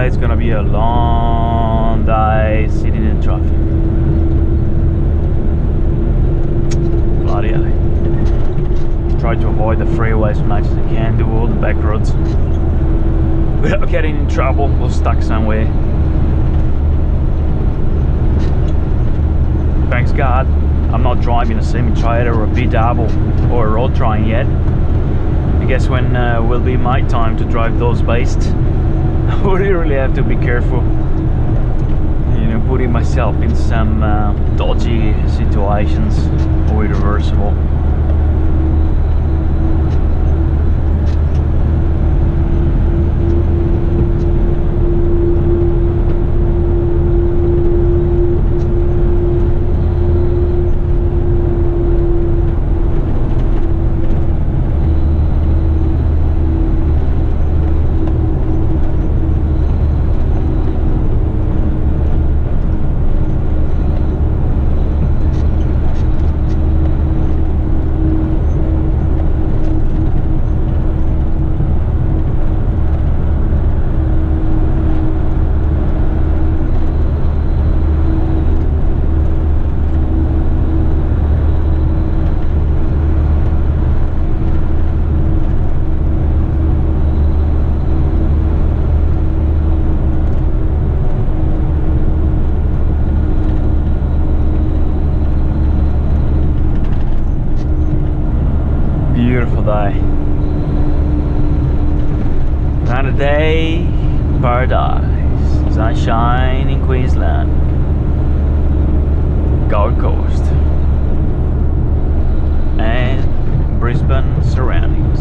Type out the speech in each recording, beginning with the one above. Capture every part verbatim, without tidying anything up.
today it's gonna be a long day sitting in traffic. Bloody hell. Try to avoid the freeways as much as I can, do all the back roads without getting in trouble or stuck somewhere. Thanks God, I'm not driving a semi-trailer or a B double or a road train yet. I guess when uh, will be my time to drive those beasts, I would really have to be careful. You know, putting myself in some uh, dodgy situations or irreversible. Beautiful day. Another day, paradise, sunshine in Queensland, Gold Coast, and Brisbane surroundings.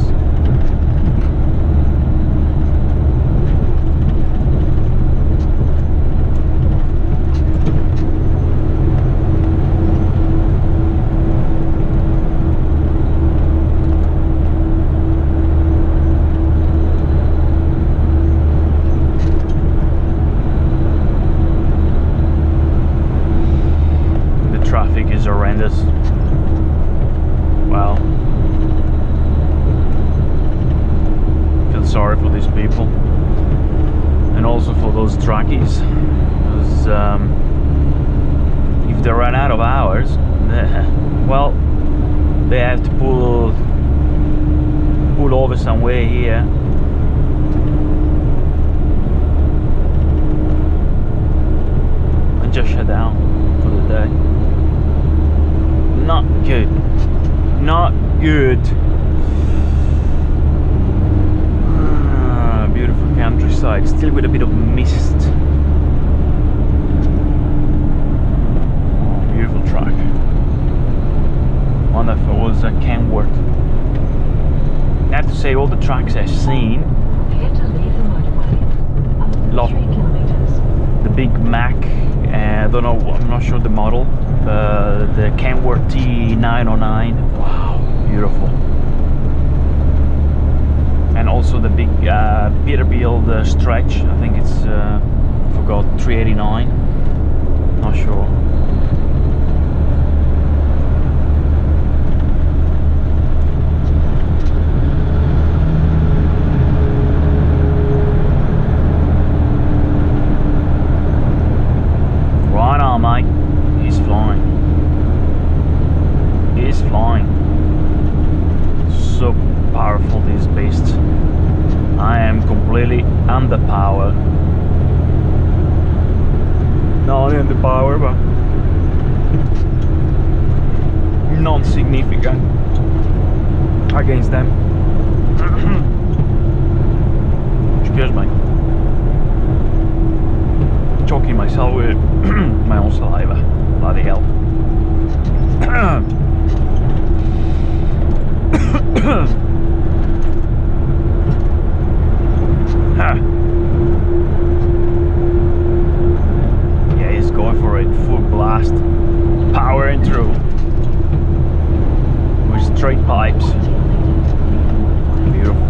Is horrendous. Well, feel sorry for these people and also for those truckies, because um, if they run out of hours, well, they have to pull pull over somewhere here and just shut down for the day. Not good. Not good. Ah, beautiful countryside, still with a bit of mist. Oh, beautiful track. Wonder if it was a Kenworth. I have to say, all the tracks I've seen, lot, the Big Mac, uh, I don't know, I'm not sure the model. Uh, the Kenworth T nine oh nine, wow, beautiful. And also the big uh, Peterbilt uh, stretch, I think it's, uh, forgot, three eighty-nine, not sure. Right on, mate. He's flying. He's flying. So powerful, these beasts. I am completely underpowered. Not only underpowered, but non-significant against them. Excuse me. Choking myself with my own saliva. Bloody hell. Huh. Yeah, he's going for it, full blast, powering through with straight pipes. Beautiful.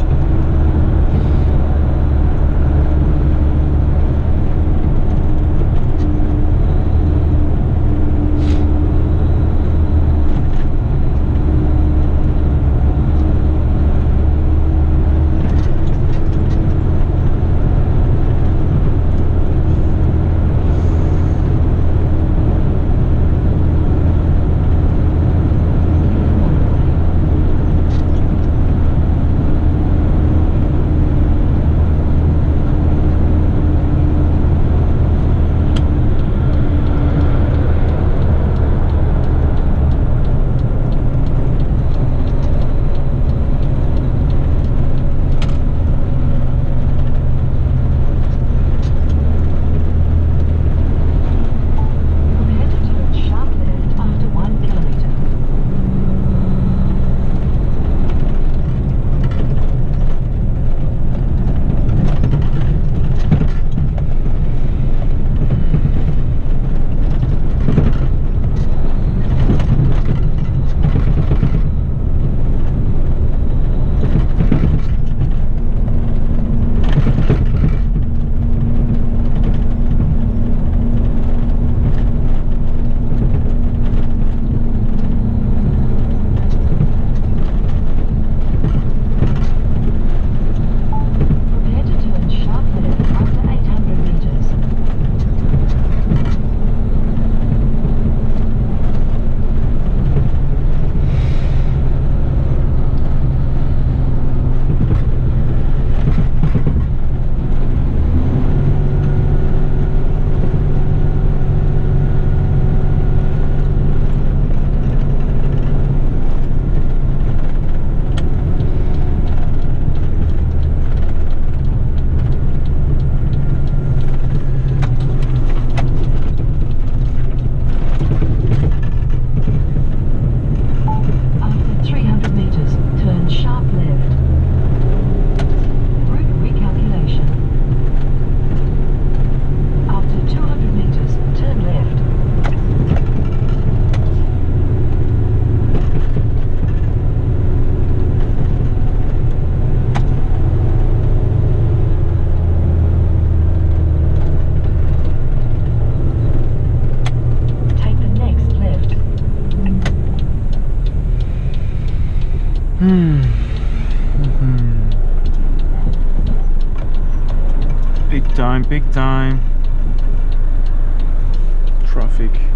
time, peak time. Traffic.